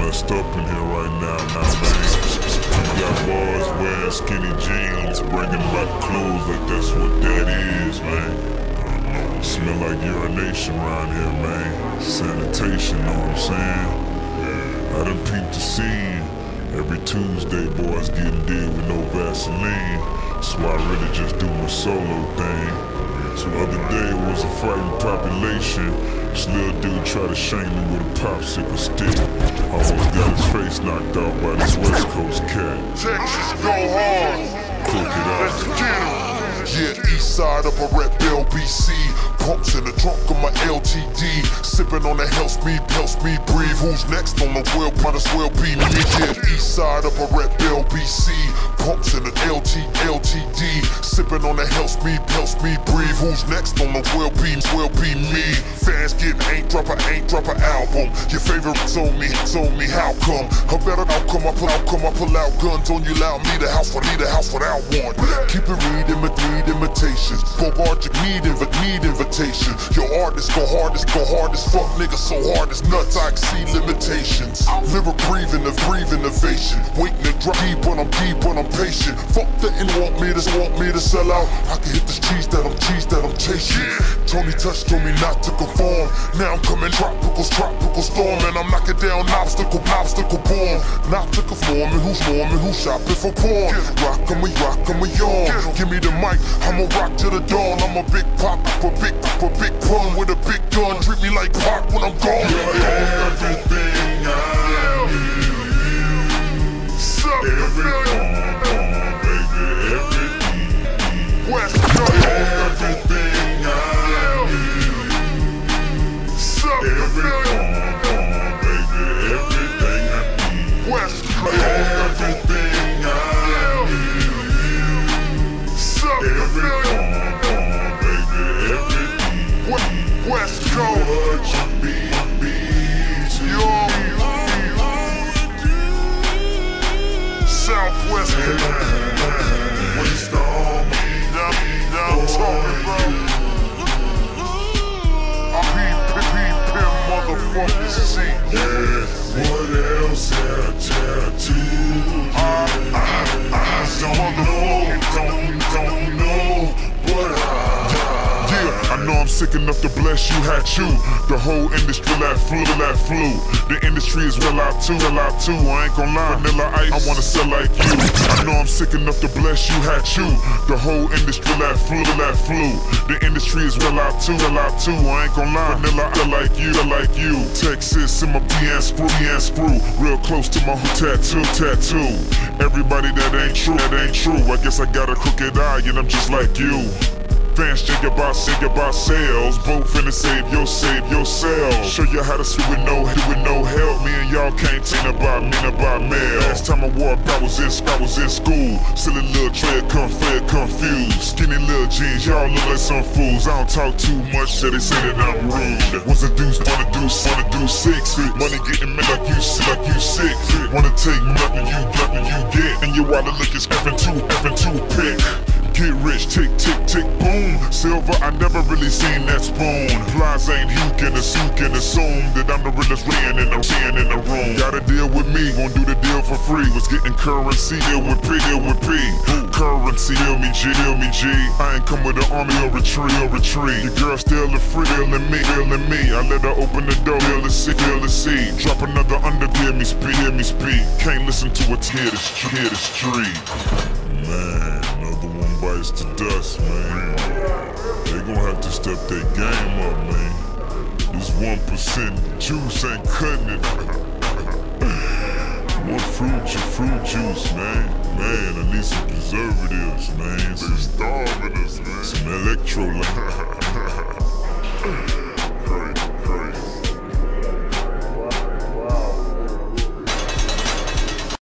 messed up in here right now, man. You got boys wearing skinny jeans, bringing back clothes like that's what that is, man. Smell like urination around here, man. Sanitation, know what I'm saying? I done peeped the scene. Every Tuesday, boys getting dead with no Vaseline. So I really just do my solo thing. The other day was a fighting population. This little dude tried to shank me with a popsicle stick. Almost got his face knocked out by this West Coast cat. Texas, go hard. Cook it out. Let's get him. Yeah, east side of a rep LBC. Pumps in the trunk of my LTD. Sipping on the helps me breathe. Who's next on the wheel? Might as well be me. Yeah, east side of a rep LBC. Pumps in the LTD. Sipping on the helps me breathe. Who's next on the wheel? Be me. Fans getting ain't drop a album. Your favorite told me how come? A better outcome, I pull out guns on you, allow me the house without one. Keep it read imitations. Bogart, you need invitation. Your artists go hard as fuck, niggas so hard as nuts, I exceed limitations. Lyric breathing innovation. Waiting to drop deep when I'm patient. Fuck the and want me to sell out. I can hit this cheese that I'm chasing. Tony Touch told me not to conform. Now I'm coming tropical storm, and I'm knocking down obstacle born. Not to conform, and who's shopping for porn? Rockin' we on. Give me the mic, I'ma rock to the dawn. I'm a big pop, a big pun with a big gun. Treat me like Pac when I'm gone. You're everything I need. Everything, baby, everything. West Coast. Everything I need. Everything, baby, everything I need. West Coast. Everything I need. Everything, baby, everything. West Coast. What you be to Southwest. waste on me. I'm talking about. Motherfucking see. Yeah, what else had I tattooed? Don't know what I know I'm sick enough to bless you, had you. The whole industry that flew. The industry is well out too. I ain't gon' lie, Vanilla Ice, I wanna sell like you. I know I'm sick enough to bless you, had you. The whole industry that flew. The industry is well out too. I ain't gon' lie, Vanilla Ice, like you. Texas in my BN screw. Real close to my tattoo. Everybody that ain't true. I guess I got a crooked eye and I'm just like you. Fans think about sales, both finna save yourself. Show you how to swim with no help. Me and y'all can't think about mail. Last time I wore a bra was in school. Silly little tread, confused. Skinny little jeans, y'all look like some fools. I don't talk too much, so they say that I'm rude. Was a deuce, wanna do six. Money getting me like you sick. Wanna take nothing you get, and your wallet look is effing too pick. Get rich, tick, boom. Silver, I never really seen that spoon. Flies ain't hukin' assume that I'm the realest rain in the room. Gotta deal with me, won't do the deal for free. Was getting currency, deal with P. Currency, heal me G. I ain't come with an army or retreat. Your girl still a free, feeling me. I let her open the door, feel the see. Drop another under, hear me speak. Can't listen to it, hear the street. Man, another one bites the dust, man. They gon' have to step their game up, man. This 1% juice ain't cutting it. More fruit juice, man. Man, I need some preservatives, man. They starving us, man. Some electrolytes.